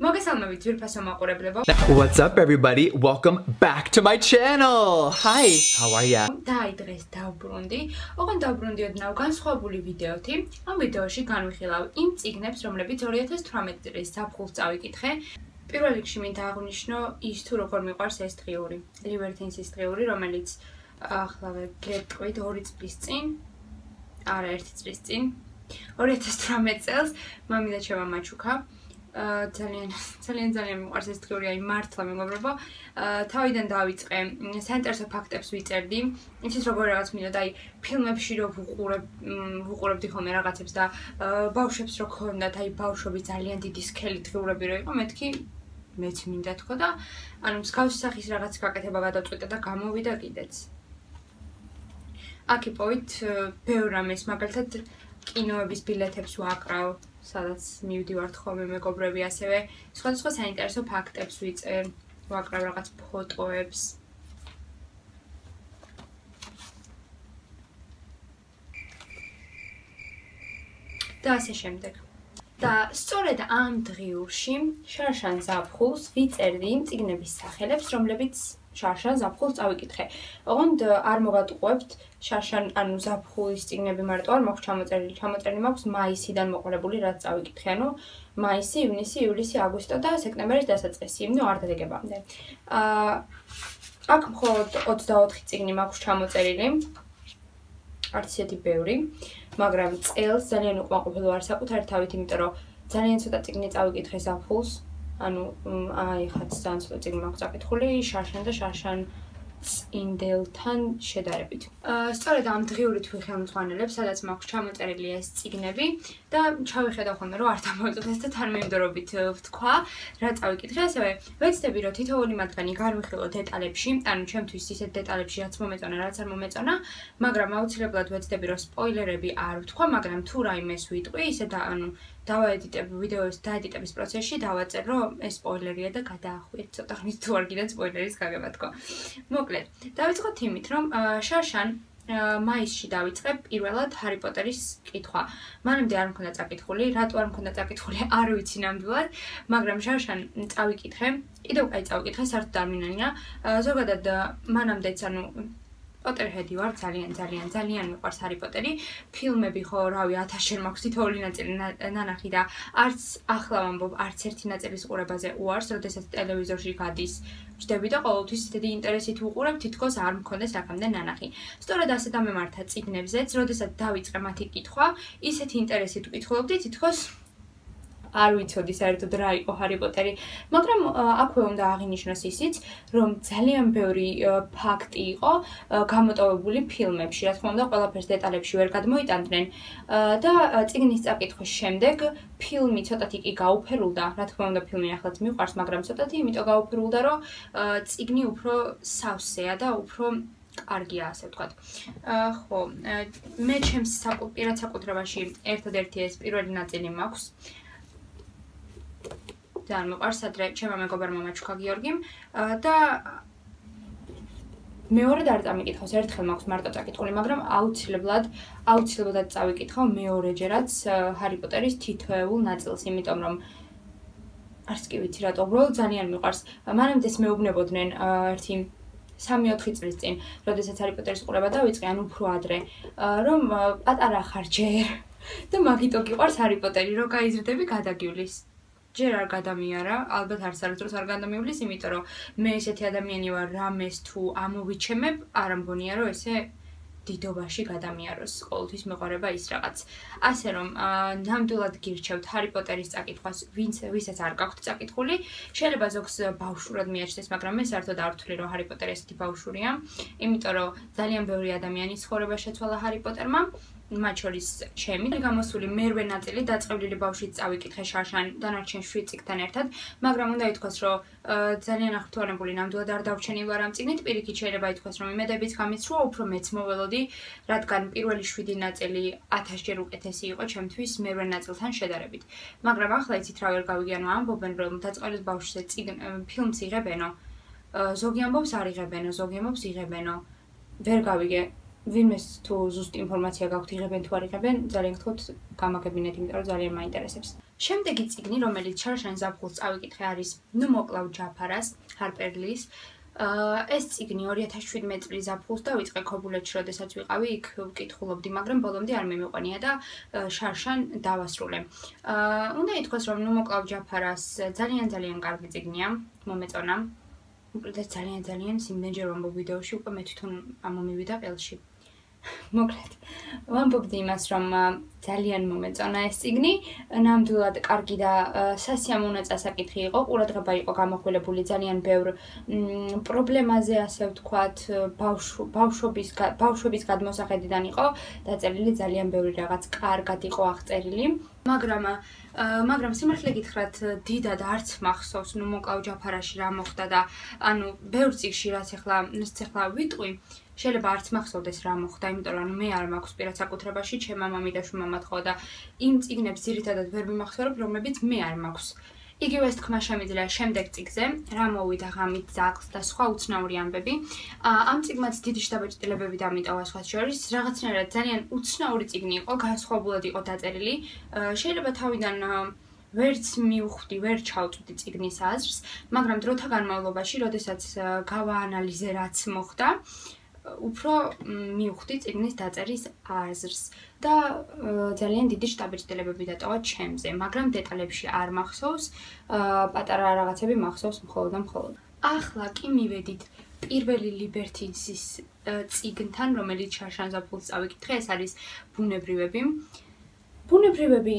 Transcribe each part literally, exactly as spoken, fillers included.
მოგესალმებით ძვირფასო მაყურებლებო. What's up everybody? Welcome back to my channel. Hi, how are ya? დაი დღეს დავბრუნდი. ოღონდ დავბრუნდიოდნავ განსხვავებული ვიდეოთი. ამ ვიდეოში განვიხილავ იმ წიგნებს, რომლებიც ორი ათას თვრამეტი წლის ზაფხულს წავიკითხე. პირველ რიგში მინდა აღვნიშნო ის თუ როგორ მიყვარს ეს დღიური. ლიბერტინსის დღიური, რომელიც ახლავე გეტყვით ორი წლის წინ, არა ერთი წლის წინ, ორი ათას თვრამეტ წელს მამინდა შემამაჩუქა. ძალიან ძალიან ძალიან მიყვარს ეს დღიური, აი მართლა მეგობრებო. თავიდან დავიწყე, საინტერესო ფაქტებს ვიწერდი. იცით როგორ რაღაც მინდა, აი ფილმებში რო ვუყურებ, ვუყურებდი ხოლმე რაღაცებს და ბავშვებს რო ქონდათ, აი ბავშვები ძალიან დიდი სქელი დღიურები რო იყო, მეთქი მეც მინდა თქო და ანუ მსგავსი სახის რაღაც გაკეთება გადავწყვიტე და გამოვიდა კიდეც. აქ იპოვით ბევრ რამეს, მაგალითად კინოების ბილეთებს ვაკრავ, სადაც მივდივართ ხოლმე მეგობრები, ასევე სხვადასხვა საინტერესო ფაქტებს ვიწერ, ვაკრავ რაღაც ფოტოებს. და ასე შემდეგ. და სწორედ ამ დღიურში შარშან ზაფხულს ვიწერდი იმ წიგნების სახელებს, რომლებიც შარშან ზაფხულს წავიკითხე. ოღონდ არ მოვატყუებთ შარშან, ანუ ზაფხულის წიგნები მარტო არ მაქვს ჩამოწერილი, ჩამოწერილი მაქვს მაისიდან მოყოლებული, რაც წავიკითხე, ანუ მაისი, ივნისი, ივლისი, აგვისტო და სექტემბრის დასაწყისი, ნუ არ დადეგებამდე. აა აქ მხოლოდ ოცდაოთხი წიგნი მაქვს ჩამოწერილი. არც ისეთი ბევრი, მაგრამ წელს ძალიან უკმაყოფილო არ საკუთარი თავით, იმიტომ რომ ძალიან ცოტა წიგნი წავიკითხე ზაფხულს. ანუ აი ხაც ძალიან ცოტა წიგნი მაქვს წაკითხული შარშან და შარშან წინდელთან შედარებით. სწორედ ამ დღიურით ვიხელმძღვანელებ, სადაც მაქვს ჩამოწერილი ეს წიგნები და ჩავიხედავ ხოლმე რომ არ დამოვიწყდეს და თანმიმდევრობით ვთქვა, რა წავიკითხე, ასევე ვეცდები რომ თითოეული მათგანი განვიხილო დეტალებში, ანუ ჩემთვის ისეთ დეტალებში, რაც მომეწონა, რაც არ მომეწონა, მაგრამ აუცილებლად ვეცდები რომ სპოილერები არ ვთქვა, მაგრამ თუ რაიმეს ვიტყვი, ისე და ანუ დავაედიტებ ვიდეოს დაედიტების პროცესში, დავაწერ რომ ეს სპოილერია და გადაახვიეთ ცოტა ხნით თუ არ გინდათ სპოილერის გაგება თქო. მოკლედ, დავიწყოთ იმით, რომ შარშან მაისში დავიწყე პირველად ჰარი პოტერის კითხვა. მანამდე არ მქონდა წაკითხული, რატო არ მქონდა წაკითხული, არ ვიცი ნამდვილად, მაგრამ შარშან წავიკითხე, კიდევ კაი წავიკითხე, საერთოდ არ მინანია. ზოგადად მანამდეც ანუ პოტერჰედი ვარ, ძალიან ძალიან ძალიან მიყვარს ჰარი პოტერი. ფილმები ხო, რავი, ათასჯერ მაქვს თითოეული ნაწილი ნანახი და არც ახლა ვამბობ, არც ერთი ნაწილის ყურებაზე უარს, როდესაც ტელევიზორში გადის. ვждები და ყოველთვის ისეთი ინტერესით ვუყურებ, თითქოს არ მქონდეს აქამდე ნანახი. სწორედ ასე დამემართა წიგნებზეც, როდესაც დავიწყე მათი კითხვა, ისეთი ინტერესით ვკითხულობდი, თითქოს არ ვიცოდი საერთოდ რა იყო ჰარი პოტერი, მაგრამ აქვე უნდა აღინიშნოს ისიც, რომ ძალიან ბევრი ფაქტი იყო გამოტოვებული ფილმებში, რა თქმა უნდა, ყველაფერს დეტალებში ვერ გადმოიტანდნენ და წიგნის წაკითხვის შემდეგ ფილმი ცოტათი კი გაუფერულდა, რა თქმა უნდა, ფილმი ახლაც მიყვარს, მაგრამ ცოტათი იმიტომ გაუფერულდა, რომ წიგნი უფრო სავსეა და უფრო კარგია, ასე ვთქვათ. ხო, მე ჩემს პირად საკუთრებაში ერთადერთი ეს პირველი ნაწილი მაქვს. ძალიან მიყვარს, ადრე ჩემმა მეგობარმა მაჩუქა გიორგიმ და მეორედ არ წამიკითხავს, ერთხელ მაქვს მარტო წაკითხული, მაგრამ აუცილებლად, აუცილებლად წავიკითხავ მეორეჯერაც ჰარი პოტერის თითოეულ ნაწილს, იმიტომ რომ არც კი ვიცი რატო, უბრალოდ ძალიან მიყვარს. მანამდეც მეუბნებოდნენ ერთი სამი ოთხი წლის წინ, როდესაც ჰარი პოტერის ყურება დავიწყე, ან უფრო ადრე, რომ პატარა ხარ ჯერ და მაგიტო გიყვარს ჰარი პოტერი, რომ გაიზრდები გადაგივლის. ჯერ არ გადამიარა, ალბათ არც არასდროს არ გადამივლის, იმიტომ რომ მე ესეთი ადამიანი ვარ, რამეს თუ ამოვიჩემებ, არ ამგონია რომ ესე დიდობაში გადამიაროს, ყოველთვის მეყვარება ის რაღაც. ასე რომ, ნამდვილად გირჩევთ ჰარი პოტერის წაკითხვას, ვინც ვისაც არ გაქვთ წაკითხული, შეიძლება ზოგს ბავშვურად მიაჩნდეს, მაგრამ მე საერთოდ არ ვთვლი, რომ ჰარი პოტერი ესეთი ბავშვურია, იმიტომ რომ ძალიან ბევრი ადამიანის ცხოვრება შეცვალა ჰარი პოტერმა. მათ შორის ჩემი გამოსული მერვე ნაწილი დაწყევლილი ბავშვით წავიკითხე შარშან დანარჩენ შვიდ წიგნთან ერთად, მაგრამ უნდა ითქვას, რომ ძალიან აღფრთოვანებული ნამდვილად არ დავჩენილ ვარ ამ წიგნით, პირიქით შეიძლება ითქვას, რომ იმედებიც გამიცრუა, უფრო მეც მოველოდი, რადგან პირველი შვიდი ნაწილი ათასჯერ უკეთესი იყო ჩემთვის მერვე ნაწილთან შედარებით. მაგრამ ახლა იცით რა ვერ გავიგე, ანუ ამბობენ, რომ დაწყევლილ ბავშვზე ფილმს იღებენო, ზოგი ამბობს არ იღებენო, ზოგი ამბობს იღებენო. ვერ გავიგე. ვინმეს თუ ზუსტ ინფორმაცია გაქვთ იღებენ თუ არ იღებენ, ძალიან გთხოვთ გამაგებინეთ, იმიტომ რომ ძალიან მაინტერესებს. შემდეგი წიგნი, რომელიც შარშან ზაფხულს წავიკითხე, არის ნუ მოკლავ ჯაფარას, ჰარპერ ლის. ეს წიგნი ორი ათას შვიდმეტი წლის ზაფხულს დავიწყე ქობულეთში, როდესაც ვიყავი, იქ ვკითხულობდი, მაგრამ ბოლომდე არ მიმიყვანია და შარშან დავასრულე. უნდა ითქვას, რომ ნუ მოკლავ ჯაფარას ძალიან ძალიან კარგი წიგნია, მომეწონა. უბრალოდ ძალიან ძალიან სიმდენჯერ ვამბობ ვიდეოში, უკვე მე თვითონ ამომივიდა ყელში. მოკლედ, ვამბობდი იმას, რომ ძალიან მომეწონა ეს წიგნი, ნამდვილად კარგი და სასიამოვნო წასაკითხი იყო, ყურადღება იყო გამახვილებული ძალიან ბევრ პრობლემაზე, ასე ვთქვათ, ბავშვობის ბავშვების გადმოსახედიდან იყო დაწერილი ძალიან ბევრი რაღაც კარგად იყო აღწერილი, მაგრამ მაგრამ სიმართლე გითხრათ, დიდად არც მახსოვს, ნუ მოკლავ ჯაფარაში რა მოხდა და ანუ ბევრ წიგნში რაც ახლა ახლა ვიტყვი შეიძლება არც მახსოვდეს რა მოხდა, იმიტომ რომ მე არ მაქვს პირად საკუთრებაში, ჩემმა მამიდაშვ მამათყო და იმ წიგნებს ძირითადად ვერ მიმახსოვრებ, რომლებიც მე არ მაქვს. იგივეს თქმა შემიძლია შემდეგ წიგნზე, რა მოვიდა ღამით ძაღლს და სხვა უცნაური ამბები. ამ წიგნმაც დიდი შთაბეჭდილებები დამიტოვა სხვათა შორის, რაღაცნაირად ძალიან უცნაური წიგნი იყო, განსხვავებულად იყო დაწერილი. შეიძლება თავიდან ვერც მივხვდი, ვერ ჩავწვდი წიგნის აზრს, მაგრამ დროთა განმავლობაში, როდესაც გავაანალიზე რაც მოხდა, უფრო მივხვდი წიგნის დაწერის აზრს და ძალიან დიდი შთაბეჭდილებები დატოვა ჩემზე, მაგრამ დეტალებში არ მახსოვს, პატარა რაღაცები მახსოვს მხოლოდ და მხოლოდ. ახლა კი მივედით პირველი ლიბერტინსის წიგნთან, რომელიც შარშან ზაფხულს წავიკითხე, ეს არის ბუნებრივები. ბუნებრივები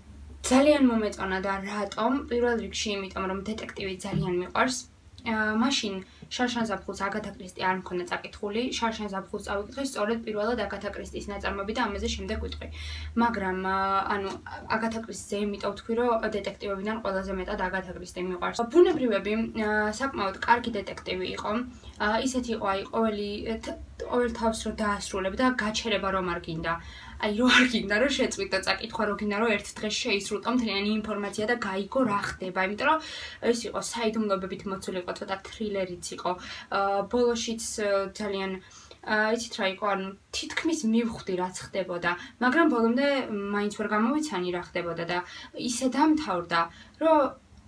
ძალიან მომეწონა და რატომ? პირველ რიგში იმიტომ, რომ დეტექტივი ძალიან მიყვარს. მაშინ შარშან ზაფხულს აგათა კრისტი არ მქონდა წაკითხული, შარშან ზაფხულს წავიკითხე სწორედ პირველად აგათა კრისტის ნაწარმოები და ამაზე შემდეგ ვიტყვი. მაგრამ ანუ აგათა კრისტიზე იმიტომ ვთქვი, რომ დეტექტივებიდან ყველაზე მეტად აგათა კრისტი მიყვარს. ბუნებრივები საკმაოდ კარგი დეტექტივი იყო. ისეთი იყო, აი ყოველი ყოველ თავს რო დაასრულებ და გაჩერება რომ არ გინდა. აი რო არ გინდა რომ შეწყვიტ და წაკითხვა, რო გინდა რომ ერთ დღეს შეისრულტო მთლიანი ინფორმაცია და გაიგო რა ხდება, იმიტომ რომ ეს იყო საიდუმლოებით მოცული იყო, ცოტა თრილერიც იყო. ბოლოშიც ძალიან იცით რა იყო, ანუ თითქმის მივხვდი რაც ხდებოდა, მაგრამ ბოლომდე მაინც ვერ გამოვიცანი რა ხდებოდა და ისე დამთავრდა, რომ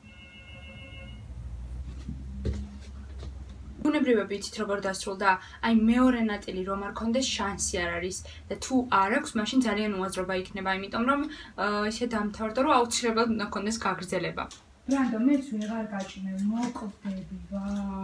ბუნებრივები იცით როგორ დასრულდა, აი მეორე ნაწილი რომ არ კონდეს შანსი არ არის და თუ არ აქვს, მაშინ ძალიან უაზრობა იქნება, იმიტომ რომ ისე დამთავრდა, რომ აუცილებლად უნდა კონდეს გაგრძელება. რანდო მეც ვეღარ გაჭიმე, მოკლდები, ვა.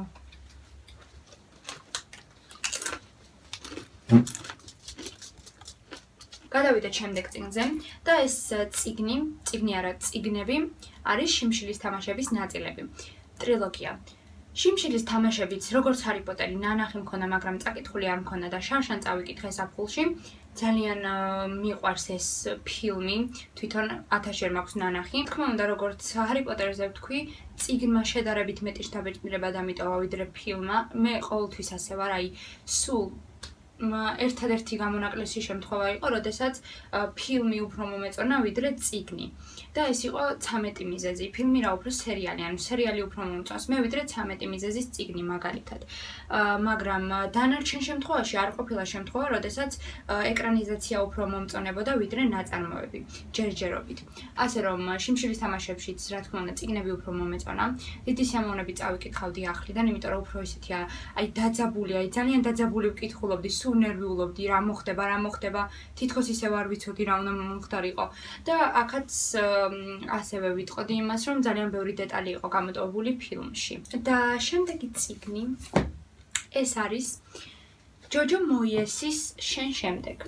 გადავიდეთ შემდეგ წიგნზე და ეს წიგნი, წიგნი არა, წიგნები არის შიმშილის თამაშების ნაწილები. ტრილოგია. შიმშილის თამაშებიც, როგორც ჰარი პოტერი, ნანახი მქონდა, მაგრამ წაკითხული არ მქონდა და შარშან წავიკითხე ზაფხულში. ძალიან მიყვარს ეს ფილმი, თვითონ ათასჯერ მაქვს ნანახი. თქმა უნდა, როგორც ჰარი პოტერზე ვთქვი, წიგნმა შედარებით მეტი შთაბეჭდილება დამიტოვა ვიდრე ფილმმა. მე ყოველთვის ასე ვარ, აი სულ ერთადერთი გამონაკლისი შემთხვევა იყო, როდესაც ფილმი უფრო მომეწონა ვიდრე წიგნი. და ეს იყო ცამეტი მიზეზი. ფილმი რა უფრო სერიალი, ანუ სერიალი უფრო მომწონს მე ვიდრე ცამეტი მიზეზის წიგნი მაგალითად. მაგრამ დანარჩენ შემთხვევაში არ ყოფილა შემთხვევა, როდესაც ეკრანიზაცია უფრო მომწონებოდა ვიდრე ნაწარმოები, ჯერჯერობით. ასე რომ შიმშილის თამაშებშიც, რა თქმა უნდა, წიგნები უფრო მომეწონა. დიდი სიამოვნები წავიკითხავდი ახლიდან, იმიტომ რომ უფრო ისეთია, აი დაძაბული, აი ძალიან დაძაბული ვკითხულობდი, სულ ნერვიულობდი, რა მოხდება, რა მოხდება, თითქოს ისევ არ ვიცოდი რა უნდა მომხდარიყო. და აქაც ასევე ვიტყოდი იმას, რომ ძალიან ბევრი დეტალი იყო გამოტოვებული ფილმში. და შემდეგი წიგნი ეს არის ჯოჯო მოიესის შენ შემდეგ.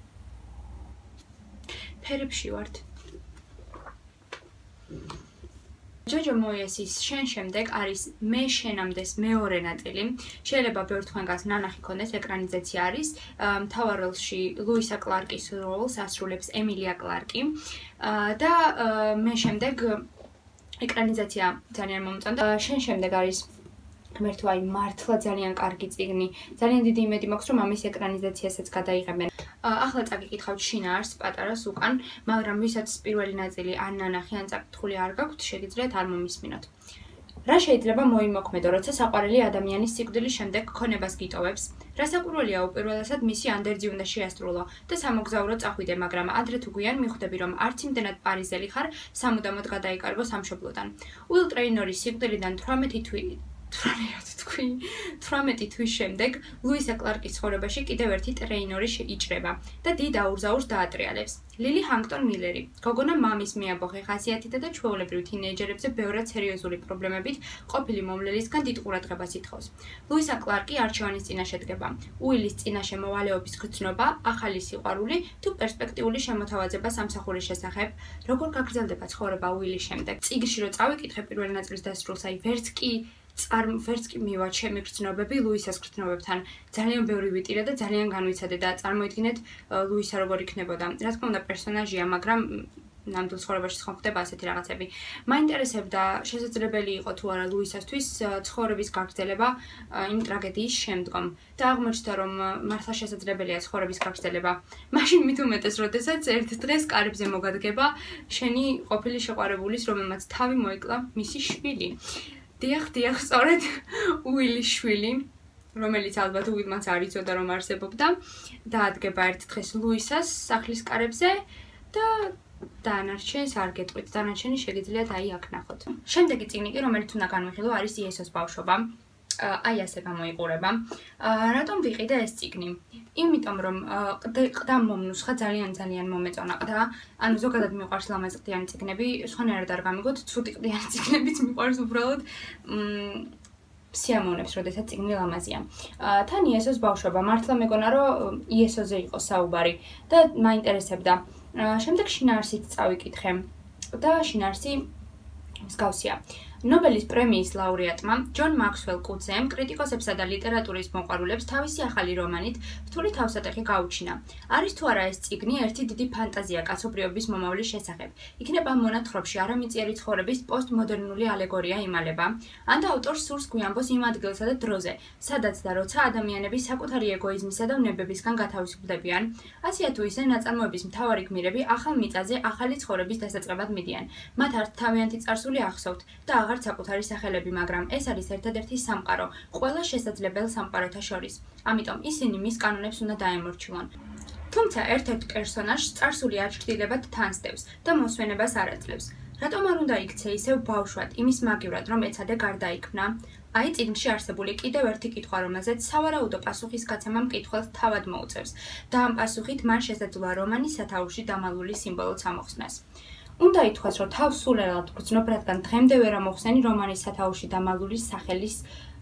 ფერებში ვართ. ჯოჯო მოიესის შენ შემდეგ არის მე შენამდეს მეორე ნაწილი. შეიძლება ბევრ თქვენგანს ნანახი ქონდეს, ეკრანიზაცია არის. მთავარ როლში ლუისა კლარკის როლს ასრულებს ემილია კლარკი. და მე შემდეგ ეკრანიზაცია ძალიან მომწონდა. შენ შემდეგ არის ღმერთო, აი მართლა ძალიან კარგი წიგნი. ძალიან დიდი იმედი მაქვს, რომ ამის ეკრანიზაციასაც გადაიღებენ. ახლა წაგიკითხავთ შინაარსს პატარას უკან, მაგრამ ვისაც პირველი ნაწილი ან ნანახი ან წაკითხული არ გაქვთ, შეგიძლიათ არ მომისმინოთ. რა შეიძლება მოიმოქმედო, როცა საყვარელი ადამიანის სიკვდილის შემდეგ ქონებას გიტოვებს? რასაკვირველია უპირველესად მისი ანდერძი უნდა შეასრულო და სამოგზაურო წახვიდე, მაგრამ ადრე თუ გვიან მიხვდები, რომ არც იმდენად პარიზელი ხარ, სამუდამოდ გადაიკარგო სამშობლოდან. უილ ტრეინორის სიკვდილიდან თვრამეტი თვის შემდეგ ლუისა კლარკის ცხოვრებაში კიდევ ერთი ტრეინორი იჭრება და დიდ აურზაურს დაატრიალებს. ლილი ჰანგტონ მილერი, გოგონა მამის მიაბოღე ხასიათითა და ჩვეულებრივ თინეიჯერებზე ბევრად სერიოზული პრობლემებით ყოფილი მომლელისგან დიდ ყურადღებას ითხოვს. ლუისა კლარკი არჩევანის წინაშე დგება. უილის წინაშე მოვალეობის გრძნობა, ახალი სიყვარული თუ პერსპექტიული შემოთავაზება სამსახურის შესახებ, როგორ გაგრძელდება ცხოვრება უილის შემდეგ. წიგნში რო წავიკითხე პირველი ნაწილის დასრულს, აი ვერც კი წარ ვერც კი მივა ჩემი გრძნობები ლუისას გრძნობებთან. ძალიან ბევრი ვიტირე და ძალიან განვიცადე და წარმოიდგინეთ ლუისა როგორ იქნებოდა. რა თქმა უნდა პერსონაჟია, მაგრამ ნამდვილ ცხოვრებაში ხომ ხდება ასეთი რაღაცები. მაინტერესებდა შესაძლებელი იყო თუ არა ლუისასთვის ცხოვრების გაგრძელება იმ ტრაგედიის შემდგომ და აღმოჩნდა რომ მართლა შესაძლებელია ცხოვრების გაგრძელება. მაშინ მით უმეტეს, როდესაც ერთ დღეს კარებზე მოგადგება შენი ყოფილი შეყვარებულის, რომელმაც თავი მოიკლა მისი შვილი. დიახ, დიახ, სწორედ უილის შვილი, რომელიც ალბათ უილმაც არ იცოდა რომ არსებობდა, დაადგება ერთ დღეს ლუისას სახლის კარებზე და დანარჩენს არ გეტყვით, დანარჩენი შეგიძლიათ აი აქ ნახოთ. შემდეგი წიგნი კი, რომელიც უნდა განვიხილო, არის იესოს ბავშვობა. აი ასე გამოიყურება. რატომ ვიყიდე ეს წიგნი? იმიტომ რომ ყდა მომნუსხა ძალიან ძალიან მომეწონა ყდა. ანუ ზოგადად მიყვარს ლამაზყდიანი წიგნები, სხვანაირად არ გამიგოთ, ცუდი ყდიანი წიგნებიც მიყვარს უბრალოდ სიამოვნებს, როდესაც წიგნი ლამაზია. თან იესოს ბავშვობა, მართლა მეგონა რომ იესოზე იყო საუბარი და მაინტერესებდა. შემდეგ შინაარსით წავიკითხე და შინაარსი მსგავსია. ნობელის პრემიის ლაურეატმა ჯონ მაქსველ კუცემ კრიტიკოსებსა და ლიტერატურის მოყვარულებს თავისი ახალი რომანით რთული თავსატეხი გაუჩინა. არის თუ არა ეს წიგნი ერთი დიდი ფანტაზია კაცობრიობის მომავლის შესახებ. იქნება მონათხრობში არამიწიერი ცხოვრების პოსტმოდერნული ალეგორია იმალება, ან და ავტორს სურს გვიამბოს იმ ადგილსა და დროზე, სადაც და როცა ადამიანები საკუთარი ეგოიზმისა და ვნებებისგან გათავისუფლებიან, ასეა თუ ისე ნაწარმოების მთავარი გმირები ახალ მიწაზე ახალი ცხოვრების დასაწყებად მიდიან. მათ არც თავიანთი წარსული ახსოვთ და აღარც საკუთარი სახელები, მაგრამ ეს არის ერთადერთი სამყარო, ყველა შესაძლებელ სამყაროთა შორის. ამიტომ ისინი მის კანონებს უნდა დაემორჩილონ. თუმცა ერთ-ერთ პერსონაჟს წარსული აჩრდილებად თანსდევს და მოსვენებას არ აძლევს. რატომ არ უნდა იქცე ისევ ბავშვად, იმის მაგივრად, რომ ეცადე გარდაიქმნა? აი წიგნში არსებული კიდევ ერთი კითხვა, რომელზეც სავარაუდო პასუხისგაცემა მკითხველს თავად მოუწევს და ამ პასუხით მან შესაძლოა რომანის სათაურში დამალული სიმბოლოც ამოხსნას. უნდა ითქვას, რომ თავს სულელად გრძნობ, რადგან დღემდე ვერ ამოხსენი რომანის სათაურში დამალული სახელის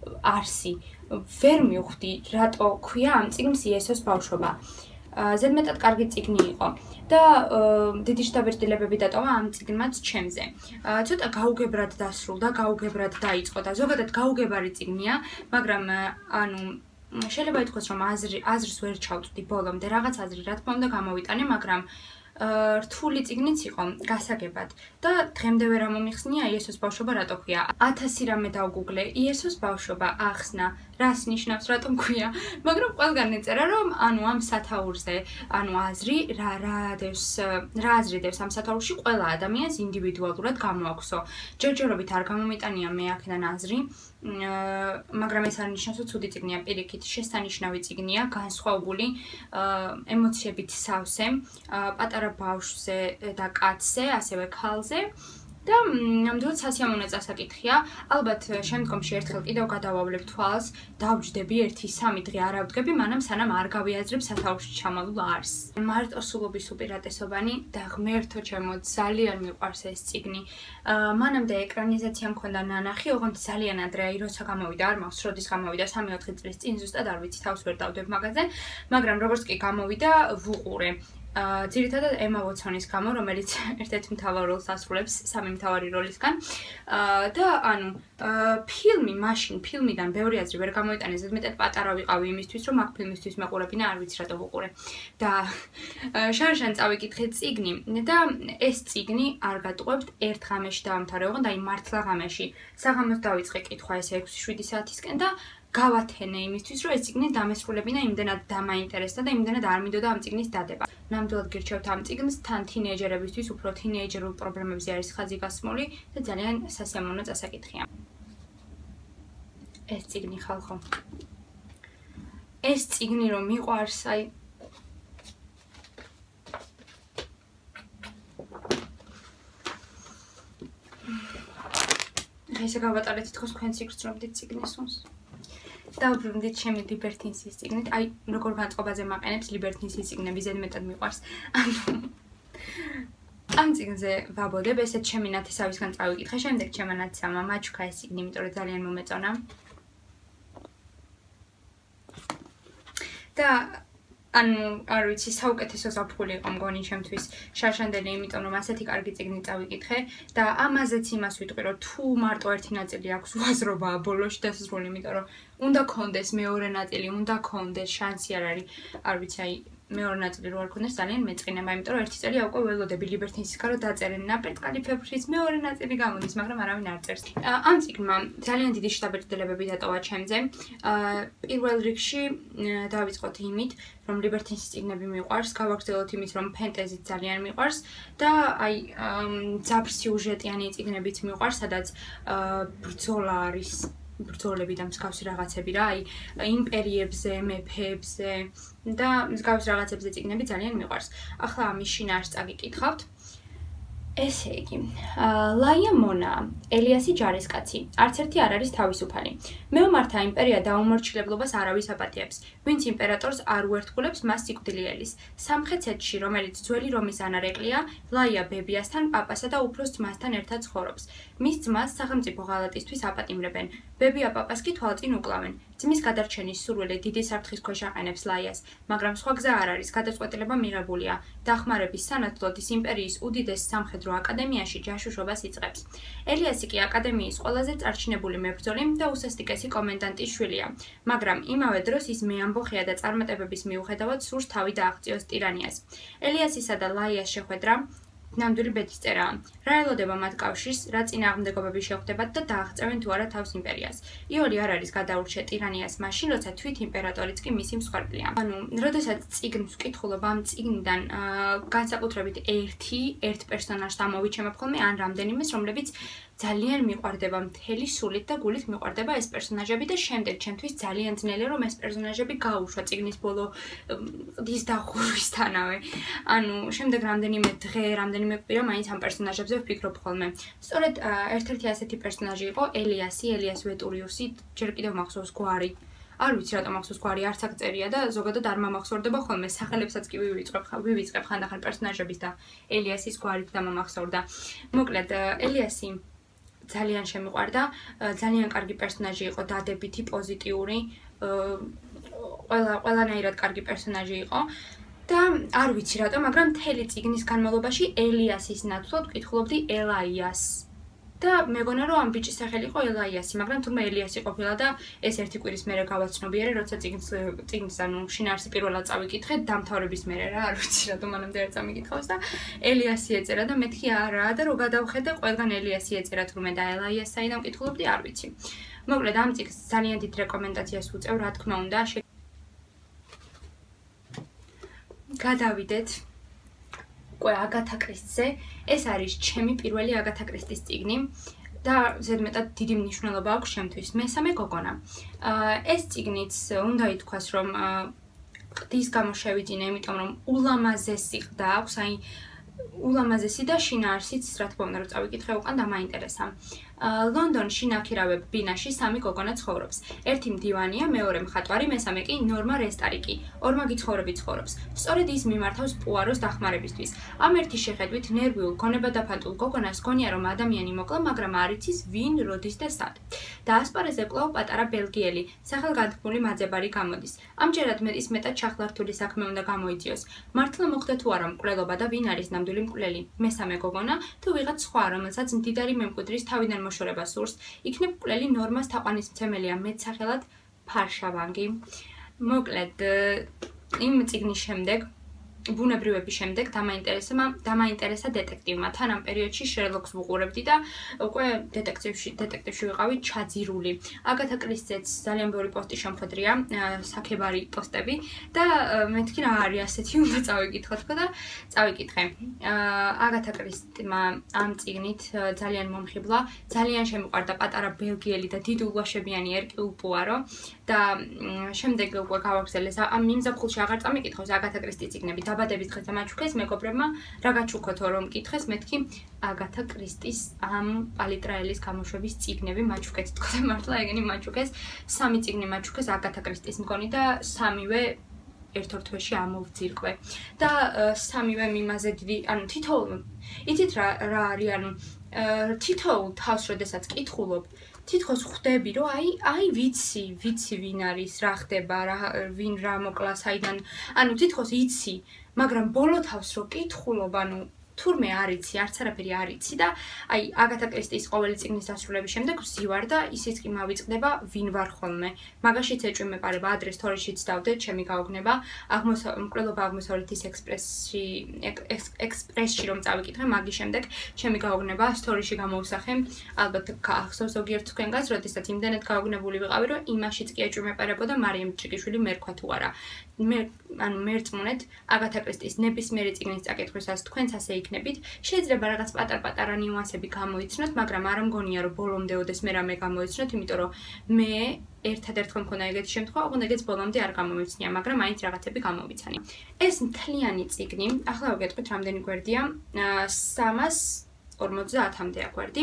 არსი. ვერ მივხვდი, რატო ქვია ამ წიგნს იესოს ბავშვობა. ზედმეტად კარგი წიგნი იყო და დიდი შთაბეჭდილებები დატოვა ამ წიგნმაც ჩემზე. ცოტა გაუგებრად დასრულდა, გაუგებრად დაიწყო და ზოგადად გაუგებარი წიგნია, მაგრამ ანუ შეიძლება ითქვას, რომ აზრი აზრს ვერ ჩავწვდი ბოლომდე, რაღაც აზრი რა თქმა უნდა გამოვიტანე, მაგრამ რთული წიგნიც იყო გასაგებად და დღემდე ვერ ამომიხსნია იესოს ბავშვობა რატო ქვია. ათასი რამე დავგუგლე, იესოს ბავშვობა, ახსნა, რას ნიშნავს, რატომ ქვია, მაგრამ ყველგან ეწერა რომ ანუ ამ სათაურზე, ანუ აზრი რა რა დევს, რა აზრი დევს ამ სათაურში ყველა ადამიანს ინდივიდუალურად გამოაქვსო. ჯერჯერობით არ გამომიტანია მე აქედან აზრი, მაგრამ ეს არ ნიშნავს, რომ ცუდი წიგნია, პირიქით, შესანიშნავი წიგნია, განსხვავებული, ემოციებით სავსე, პატარა ბავშვზე და კაცზე, ასევე ქალზე. და ნამდვილად სასიამოვნო წასაკითხია. ალბათ შემდგომში ერთხელ კიდევ გადავავლებ თვალს, დავჯდები ერთი სამი დღე არ ავდგები, მანამ სანამ არ გავიაზრებ სათაურში ჩამალულ არსს. მარტოსულობის უპირატესობანი და ღმერთო ჩემო, ძალიან მიყვარს ეს წიგნი. მანამდე ეკრანიზაცია მქონდა ნანახი, ოღონდ ძალიან ადრე, აი როცა გამოვიდა, არ მაქვს როდის გამოვიდა, სამი ოთხი წლის წინ ზუსტად არ ვიცი, თავს ვერ დავდებ მაგაზე, მაგრამ როგორც კი გამოვიდა, ვუყურე. ძირითადად ემა ვოცონის გამო, რომელიც ერთ-ერთ მთავარ როლს ასრულებს სამი მთავარი როლისგან. და ანუ ფილმი, მაშინ ფილმიდან ბევრი აზრი ვერ გამოიტანე, ზედმეტად პატარა ვიყავი იმისთვის, რომ აქ ფილმისთვის მეყურებინა, არ ვიცი რატო ვუყურე. და შარშან წავიკითხე წიგნი და ეს წიგნი არ გატყუებთ ერთ ღამეში დავამთავრე, ოღონდ აი მართლა ღამეში. საღამოს დავიწყე კითხვა ესე ექვსი შვიდი საათისკენ და გავათენე იმისთვის, რომ ეს წიგნი დამესრულებინა, იმდენად დამაინტერესდა და იმდენად არ მინდოდა ამ წიგნის დადება. ნამდვილად გირჩევთ ამ წიგნს, თან თინეიჯერებისთვის, უფრო თინეიჯერულ პრობლემებზე არის ხაზი გასმული და ძალიან სასიამოვნო წასაკითხია. ეს წიგნი ხალხო. ეს წიგნი რომ მიყვარს, აი ესე გავატარეთ თქოს თქვენც იგრძნობდით წიგნის სუნს. დავბრუნდით ჩემი ლიბერტინსის წიგნით. აი როგორ განწყობაზე მაყენებს ლიბერტინსის წიგნები ზედმეტად მიყვარს. ანუ ამ წიგნზე ვაბოდებ, ესეც ჩემი ნათესავისგან წავიკითხე, შემდეგ ჩემმა ნათესავმა მაჩუქა ეს წიგნი, იმიტომ რომ ძალიან მომეწონა. და ანუ არ ვიცი, საუკეთესო ზაფხული იყო მგონი ჩემთვის შარშანდელი, იმიტომ რომ ასეთი კარგი წიგნი წავიკითხე და ამაზეც იმას ვიტყვი, რომ თუ მარტო ერთი ნაწილი აქვს უაზრობაა ბოლოში დასასრული, იმიტომ რომ უნდა კონდეს მეორე ნაწილი, უნდა კონდეს, შანსი არ არის, არ ვიცი, აი მეორე ნაწილი რო არ ქონდეს ძალიან მეწყინება, იმიტომ რომ ერთი წელი უკვე ველოდები ლიბერტინსისგან რომ დაწერენ ნაპერტკალი ფებრიშიც მეორე ნაწილი გამოდის, მაგრამ არავინ არ წერს. ამ წიგნმა ძალიან დიდი შთაბეჭდილებები დატოვა ჩემზე. პირველ რიგში დავიწყოთ იმით, რომ ლიბერტინსის წიგნები მიყვარს, გავაგრძელოთ იმით, რომ ფენტეზით ძალიან მიყვარს და აი ძაბ სიუჟეტიანი წიგნებიც მიყვარს, სადაც ბრძოლა არის. ბრძოლები და მსგავსი რაღაცები რა, აი იმპერიებზე, მეფეებზე და მსგავსი რაღაცებზე წიგნები ძალიან მიყვარს. ახლა ამის შინაარსს წაგიკითხავთ. ესე იგი, ლაია მონა, ელიასი ჯარისკაცი, არც ერთი არ არის თავისუფალი. მეომართა იმპერია დაუმორჩილებლობას არავის აპატიებს, ვინც იმპერატორს არ უერთგულებს მას სიკვდილი ელის. სამხრეთში, რომელიც ძველი რომის ანარეკლია, ლაია ბებიასთან, პაპასა და უფროს ძმასთან ერთად ცხოვრობს. მის ძმას სახელმწიფო ღალატისთვის აპატიმრებენ. ბებია პაპას კი თვალწინ უკლავენ. ძმის გადარჩენის სურვილი დიდი საფრთხის ქვეშ აყენებს ლაიას, მაგრამ სხვა გზა არ არის, გადაწყვეტილება მიღებულია. დახმარების სანაცვლოდ ის იმპერიის უდიდეს სამხედრო აკადემიაში ჯაშუშობას იწყებს. ელიასი კი აკადემიის ყველაზე წარჩინებული მებრძოლი და უსასტიკესი კომენდანტის შვილია, მაგრამ იმავე დროს ის მეამბოხია და წარმატებების მიუხედავად სურს თავი დააღწიოს ტირანიას. ელიასისა და ლაიას შეხვედრა ნამდვილი ბედისწერაა. რა ელოდება მათ კავშირს, რა წინააღმდეგობები შეხვდებათ და დააღწევენ თუ არა თავს იმპერიას. იოლი არ არის გადაურჩე ტირანიას მაშინ, როცა თვით იმპერატორიც კი მისი მსხვერპლია. ანუ, როდესაც წიგნს ვკითხულობ, ამ წიგნიდან განსაკუთრებით ერთი, ერთ პერსონაჟს ამოვიჩემებ ხოლმე, ან რამდენიმეს, რომლებიც ძალიან მიყვარდება მთელი სულით და გულით მიყვარდება ეს პერსონაჟები და შემდეგ ჩემთვის ძალიან ძნელია რომ ეს პერსონაჟები გაუშვა წიგნის ბოლო ყდის დახურვისთანავე. ანუ შემდეგ რამდენიმე დღე, რამდენიმე კვირა მაინც ამ პერსონაჟებზე ვფიქრობ ხოლმე. სწორედ ერთ-ერთი ასეთი პერსონაჟი იყო ელიასი, ელიას ვეტურიუსი, ჯერ კიდევ მახსოვს გვარი. არ ვიცი რატომ მახსოვს გვარი, არც აქ წერია და ზოგადად არ მომახსოვრდება ხოლმე. სახელებსაც კი ვივიწყებ, ვივიწყებ ხანდახან პერსონაჟების და ელიასის გვარით და მომახსოვრდა. მოკლედ, ელიასი ძალიან შემიყვარდა, ძალიან კარგი პერსონაჟი იყო, დადებითი, პოზიტიური, ყველა ყველანაირად კარგი პერსონაჟი იყო და არ ვიცი რატომ, მაგრამ მთელი წიგნის განმავლობაში ელიასის ნაცვლად ვკითხულობდი ელაიას. და მეგონა რომ ამ ბიჭის სახელი იყო ელაიასი, მაგრამ თურმე ელიასი ყოფილა და ეს ერთი კვირის მერე გავაცნობიერე, როცა წიგნის წიგნის ანუ შინაარსი პირველად წავიკითხე, დამთავრების მერე რა, არ ვიცი რატომ მანამდე არ წამიკითხავს და ელიასი ეწერა და მეთქი არაა და რო გადავხედე, ყველგან ელიასი ეწერა თურმე და ელაიას საიდან ვკითხულობდი, არ ვიცი. მოკლედ ამ წიგნს ძალიან დიდ რეკომენდაციას ვუწევ, რა თქმა უნდა. გადავიდეთ უკვე აგათა კრისტზე. ეს არის ჩემი პირველი აგათა კრისტის წიგნი და ზედმეტად დიდი მნიშვნელობა აქვს ჩემთვის. მესამე გოგონა. ეს წიგნიც უნდა ითქვას, რომ ყდის გამო შევიძინე, იმიტომ რომ ულამაზესი ყდა აქვს, აი ულამაზესი და შინაარსიც, რა თქმა უნდა, რომ წავიკითხე უკან და მაინტერესა. ლონდონში ნაქირავებ ბინაში სამი გოგონა ცხოვრობს. ერთი მდივანია, მეორე მხატვარი, მესამე კი ნორმა რესტარიკი. ორმაგი ცხოვრები ცხოვრობს. სწორედ ის მიმართავს პუაროს დახმარებისთვის. ამ ერთის შეხედვით ნერვიულ, გონებადაფანტულ გოგონას გონია, რომ ადამიანი მოკლა, მაგრამ არ იცის ვინ, როდის და სად. და ასპარეზზე კვლავ პატარა ბელგიელი, სახელგანთქმული მაძებარი გამოდის. ამჯერად მეტის მეტად ჩახლართული საქმე უნდა გამოიწიოს. მართლა მოხდა თუ არა მკვლელობა და ვინ არის ნამდვილი მკვლელი? მესამე გოგონა თუ ვიღაც სხვა, რომელსაც მდიდარი მემკვიდრის თავიდან მოშორება სურს, იქნებ მკვლელი ნორმას თაყვანისმცემელია მეტსახელად ფარშავანგი. მოკლედ, იმ წიგნის შემდეგ ბუნებრივების შემდეგ დამაინტერესა დამაინტერესა დეტექტივმა. თან ამ პერიოდში შერლოკს ვუყურებდი და უკვე დეტექტივში დეტექტივში ვიყავი ჩაძირული. აგათა კრისტეც ძალიან ბევრი პოსტი შემხვედრია, საქებარი პოსტები და მეთქი რა არის ასეთი უნდა წავიკითხო თქო და წავიკითხე. აგათა კრისტმა ამ წიგნით ძალიან მომხიბლა, ძალიან შემიყვარდა პატარა ბელგიელი და დიდულგვაშებიანი ერკიულ პუარო და შემდეგ უკვე გავაგრძელეს ამ მიმზაფხულში აღარ წამიკითხოს აგათა კრისტის წიგნები. დაბადების დღეს მაჩუქეს მეგობრებმა რა გაჩუქოთო რომ მკითხეს მეთქი აგათა კრისტის ამ პალიტრაელის გამოშვების წიგნები მაჩუქეთ თქო და მართლა ეგენი მაჩუქეს სამი წიგნი მაჩუქეს აგათა კრისტის მგონი და სამივე ერთ-ერთ თვეში ამოვძირკვე და სამივე მიმაზე დიდი ანუ თითოეულ იცით რა რა არის ანუ თითოეულ თავს როდესაც კითხულობ თითქოს ხვდები რომ აი აი ვიცი ვიცი ვინ არის რა ხდება რა ვინ რა მოკლა საიდან ანუ თითქოს იცი მაგრამ ბოლო თავს რო კითხულობ ანუ თურმე არ იცი არც არაფერი არ იცი და აი აგათა კრისტის ყოველი წიგნის დასრულების შემდეგ ვზივარ და ისიც კი მავიწყდება ვინ ვარ ხოლმე მაგაშიც ეჭვი მეპარება ადრე სტორიშიც დავდეთ ჩემი გაოგნება მკვლელობა აღმოსავლეთის ექსპრესში ექსპრესში რომ წავიკითხე მაგის შემდეგ ჩემი გაოგნება სტორიში გამოვსახე ალბათ ახსოვს ზოგიერთ თქვენგანს როდესაც იმდენად გაოგნებული ვიყავი რომ იმაშიც კი ეჭვი მეპარებოდა მარიამ ჭიკიშვილი მერქვა თუ არა მე ანუ მერწმუნეთ აგათა კრისტის ნებისმიერი წიგნის წაკითხვისას თქვენც ასე იქნებით შეიძლება რაღაც პატარ-პატარა ნიუანსები გამოიცნოთ მაგრამ არ მგონია რომ ბოლომდე ოდეს მე რამე გამოიცნოთ იმიტომ რომ მე ერთადერთხელ მქონდა ეგეთი შემთხვევა ოღონდ ეგეც ბოლომდე არ გამომიცნია მაგრამ მაინც რაღაცები გამოვიცანი ეს მთლიანი წიგნი ახლა ვიგეთყვით რამდენი გვერდია სამას ორმოცდაათამდე აგვერდი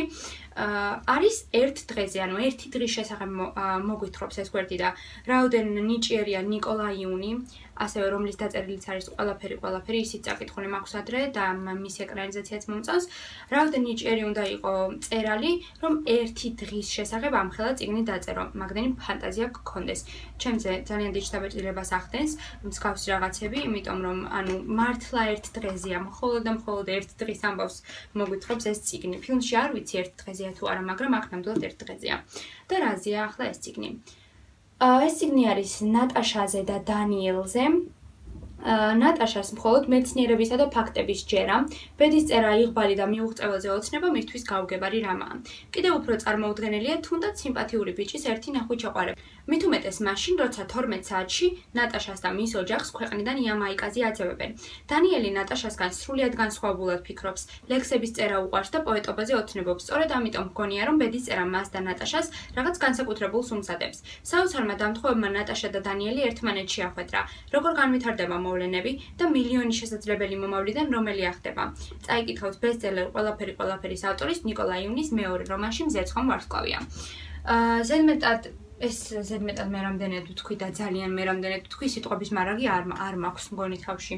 არის ერთ დღეზე ანუ ერთი დღის შესახებ მოგვითხრობს ეს გვერდი და რაოდენ ნიჭიერია ნიკოლაიუნი ასევე რომლის დაწერილიც არის ყველაფერი ყველაფერი ისიც წაკითხული მაქვს ადრე და მის ეკრანიზაციაც მომწონს რაოდენ ნიჭიერი უნდა იყო წერალი რომ ერთი დღის შესახებ ამხელა წიგნი დაწერო მაგდენი ფანტაზია გქონდეს ჩემზე ძალიან დიდ დაბეჭდილებას ახდენს მსგავსი რაღაცები იმიტომ რომ ანუ მართლა ერთ დღეზეა მხოლოდ და მხოლოდ ერთ დღის ამბავს მოგვითხრობს ეს წიგნი ფილმში არ ვიცი ერთ დღეზეა თუ არა მაგრამ აქ ნამდვილად ერთ დღეზეა და რაზეა ახლა ეს წიგნი ეს წიგნი არის ნატაშაზე და დანიელზე ნატაშას მხოლოდ მეცნიერებისა და ფაქტების ჯერა ბედის წერა იღბალი და მიუღწეველზე ოცნება მისთვის გაუგებარი რამაა კიდევ უფრო წარმოუდგენელია თუნდაც სიმპათიური ბიჭის ერთი ნახვით ჩაყვარება მით უმეტეს მაშინ როცა თორმეტ საათში ნატაშას და მის ოჯახს ქვეყნიდან იამაიკაზე აძევებენ დანიელი ნატაშასგან სრულიად განსხვავებულად ფიქრობს ლექსების წერა უყვარს და პოეტობაზე ოცნებობს სწორედ ამიტომ მგონია რომ ბედის წერა მას და ნატაშას რაღაც განსაკუთრებულს უმზადებს საოცარმა დამთხოვებმა ნატაშა და დანიელი ერთმანეთში ახვედრა როგორ განვითარდება მოვლენები და მილიონი შესაძლებელი მომავლიდან რომელი ახდება წაიკითხავთ ბესტსელერ ყველაფერი ყველაფერის ავტორის ნიკოლაიუნის მეორე რომანში მზეცხომ ვარსკვლავია ზედმეტად ეს ზედმეტად მე რამდენად ვთქვი და ძალიან მე რამდენად ვთქვი სიტყვების მარაგი არ არ მაქვს მგონი თავში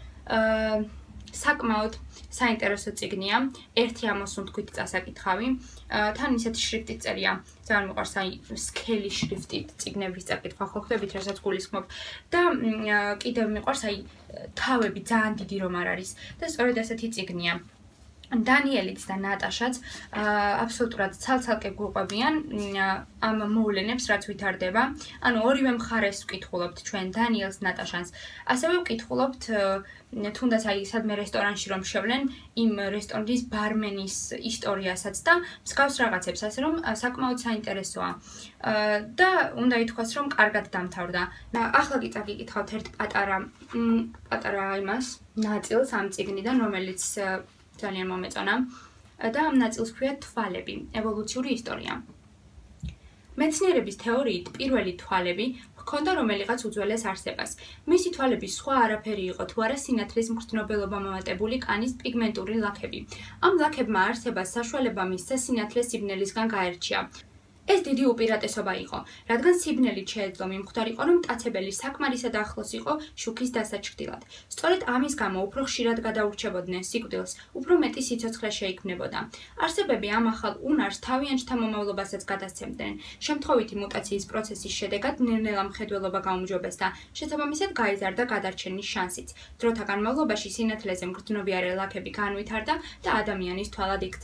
საკმაოდ საინტერესო წიგნია ერთი ამას ვთქვით წასაკითხავი თან ისეთი შრიფტით წერია ძალიან მიყვარს აი სქელი შრიფტით წიგნების წაკითხვა ხო ხდებით რასაც გულისხმობ და კიდევ მიყვარს აი თავები ძალიან დიდი რომ არ არის და სწორედ ასეთი წიგნია დანიელიც და ნატაშაც აბსოლუტურად ცალ-ცალკე გვიყვებიან ამ მოვლენებს რაც ვითარდება. ანუ ორივე მხარეს ვკითხულობთ ჩვენ დანიელს ნატაშანს. ასევე ვკითხულობთ თუნდაც აი სადმე რესტორანში რომ შევლენ იმ რესტორნის ბარმენის ისტორიასაც და მსგავს რაღაცებს, ასე რომ საკმაოდ საინტერესოა. და უნდა ითქვას რომ კარგად დამთავრდა. ახლა კი წაგიკითხავთ ერთ პატარა პატარა იმას ნაწილს ამ წიგნიდან, რომელიც ძალიან მომეწონა და ამ ნაწილს ქვია თვალები, ევოლუციური ისტორია. მეცნიერების თეორიით პირველი თვალები ჰქონდა რომელიღაც უძველეს არსებას. მისი თვალების სხვა არაფერი იყო თუ არა სინათლის მგრძნობელობა მომატებული კანის პიგმენტური ლაქები. ამ ლაქებმა არსებას საშუალება მისცა სინათლეს სიბნელისგან გაერჩია. ეს დიდი უპირატესობა იყო, რადგან სიბნელით შეეძლო მიმხვდარიყო, რომ მტაცებელი საკმარისად ახლოს იყო შუქის დასაჩრდილად. სწორედ ამის გამო უფრო ხშირად გადაურჩებოდნენ სიკვდილს, უფრო მეტი სიცოცხლე შეიქმნებოდა. არსებები ამ ახალ უნარს თავიანთ შთამომავლობასაც გადასცემდნენ. შემთხვევითი მუტაციის პროცესის შედეგად ნელ-ნელა მხედველობა გაუმჯობესდა, შესაბამისად გაიზარდა გადარჩენის შანსიც. დროთა განმავლობაში სინათლეზე მგრძნობიარე ლაქები განვითარდა და ადამიანის თვალად იქცა.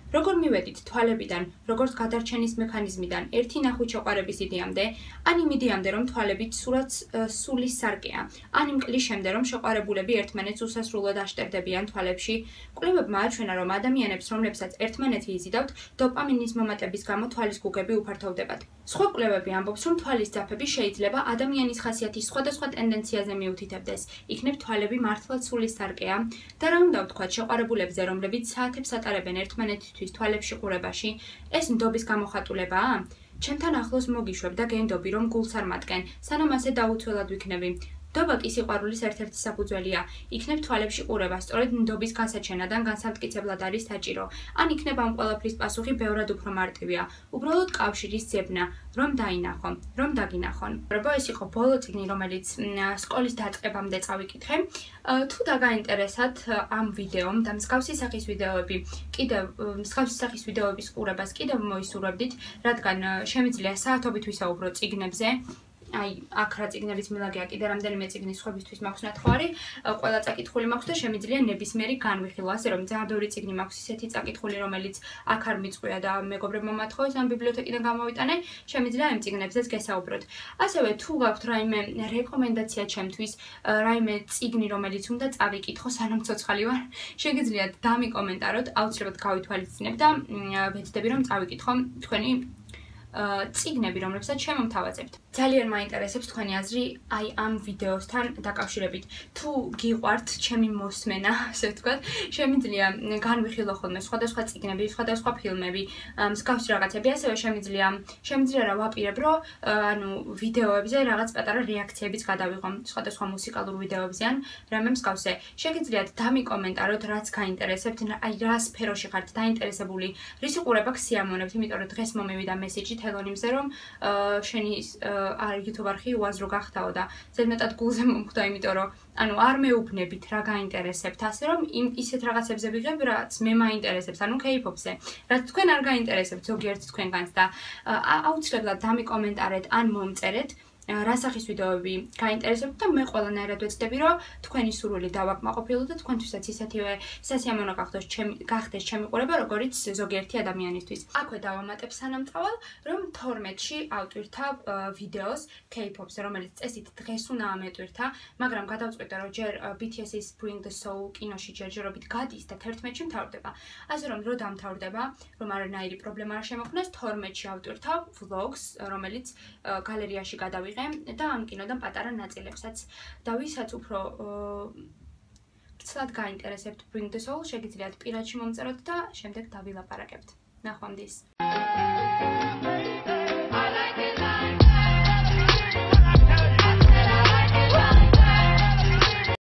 როგორ მივედით თვალებიდან, როგორც გადარჩენის მექანიზმიდან ერთი ნახვით შეყვარების იდეამდე, ან იმ იდეამდე, რომ თვალებით სულაც სულის სარკეა, ან იმ კლის შემდეგ, რომ შეყვარებულები ერთმანეთს უსასრულოდ აშტერდებიან თვალებში, კვლევებმა აჩვენა, რომ ადამიანებს, რომლებსაც ერთმანეთი იზიდავთ, დოპამინის მომატების გამო თვალის გუგები უფართოვდებათ. სხვა კვლევები ამბობს, რომ თვალის ძაფები შეიძლება ადამიანის ხასიათის სხვადასხვა ტენდენციაზე მიუთითებდეს, იქნებ თვალები მართლაც სულის სარკეა და რა უნდა ვთქვათ შეყვარებულებზე, რომლებიც საათებს ატარებენ ერთმანეთისთვის თვალებში ყურებაში, ეს ნდობის გამოხატულებაა? ჩემთან ახლოს მოგიშვებ და გენდობი, რომ გულს არ მატკენ, სანამ ასე დაუცველად ვიქნები. ნდობა კი სიყვარულის ერთ-ერთი საფუძველია. იქნებ თვალებში ყურება, სწორედ ნდობის გასაჩენადან განსამტკიცებლად არის საჭირო. ან იქნებ ამ ყველაფრის პასუხი ბევრად უფრო მარტივია. უბრალოდ კავშირის ძებნა, რომ დაინახო, რომ დაგინახონ. ეს იყო ბოლო წიგნი, რომელიც სკოლის დაწყებამდე წავიკითხე. თუ დაგაინტერესათ ამ ვიდეომ და მსგავსი სახის ვიდეოები, კიდევ მსგავსი სახის ვიდეოების ყურებას კიდევ მოისურვებდით, რადგან შემიძლია საათობით ვისაუბრო წიგნებზე. აი, აქ რა წიგნების მილაგეა, კიდე რამდენიმე წიგნის სხვებისთვის მაქვს ნათქვარი, ყველა წაკითხული მაქვს და შემიძლია ნებისმიერი განვიხილო, ასე რომ ძალიან ბევრი წიგნი მაქვს ისეთი წაკითხული, რომელიც აქ არ მიწყვია და მეგობრებმა მათხოვეს ამ ბიბლიოთეკიდან გამოვიტანე, შემიძლია ამ წიგნებზეც გესაუბროთ. ასევე თუ გაქვთ რაიმე რეკომენდაცია ჩემთვის, რაიმე წიგნი, რომელიც უნდა წავიკითხო, სანამ ცოცხალი ვარ, შეგიძლიათ დამიკომენტაროთ, აუცილებლად გავითვალისწინებ და ვეცდები რომ წავიკითხო თქვენი წიგნები, რომლებსაც შემომთავაზებთ. ძალიან მაინტერესებს თქვენი აზრი აი ამ ვიდეოსთან დაკავშირებით. თუ გიყვართ ჩემი მოსმენა, ასე ვთქვათ, შემიძლია განვიხილო ხოლმე სხვადასხვა წიგნები, სხვადასხვა ფილმები, მსგავსი რაღაცები, ასევე შემიძლია შემიძლია რა ვაპირებ, რომ ანუ ვიდეოებზე რაღაც პატარა რეაქციებიც გადავიღო, სხვადასხვა მუსიკალურ ვიდეოებზე ან რამე მსგავსზე. შეგიძლიათ დამიკომენტაროთ, რაც გაინტერესებთ, აი რა სფეროში ხართ დაინტერესებული, რისი ყურება გსიამოვნებთ, იმიტომ რომ დღეს მომივიდა მესიჯი თელონიმზე, რომ შენი არ YouTube არხი უაზრო გახდაო და ზედმეტად გულზე მომხვდა, იმიტომ რომ ანუ არ მეუბნებით რა გაინტერესებთ, ასე რომ იმ ისეთ რაღაცებზე ვიღებ, რაც მე მაინტერესებს, ანუ K-pop-ზე. რაც თქვენ არ გაინტერესებთ ზოგიერთ თქვენგანს და აუცილებლად დამიკომენტარეთ ან მომწერეთ რა სახის ვიდეოები გაინტერესებთ და მე ყველანაირად ვეცდები, რომ თქვენი სურვილი დავაკმაყოფილო და თქვენთვისაც ისეთივე სასიამოვნო გახდეს ჩემი გახდეს ჩემი ყურება, როგორც ზოგიერთი ადამიანისთვის. აქვე დავამატებ სანამტყავალ, რომ თორმეტში ავტვირთავ ვიდეოს K-pop-ზე, რომელიც წესით დღეს უნდა ამეტვირთა, მაგრამ გადავწყვიტე, რომ ჯერ B T S-ის Bring the Soul კინოში ჯერჯერობით გადის და თერთმეტში მთავრდება. ასე რომ რო დამთავრდება, რომ არანაირი პრობლემა არ შემოქმნას, თორმეტში ავტვირთავ vlogs, რომელიც გალერეაში გადავიღე და ამ კინოდან პატარა ნაწილებსაც და ვისაც უფრო ცლად გაინტერესებთ Bring the Soul, შეგიძლიათ პირადში მომწეროთ და შემდეგ დავილაპარაკებთ. ნახვამდის.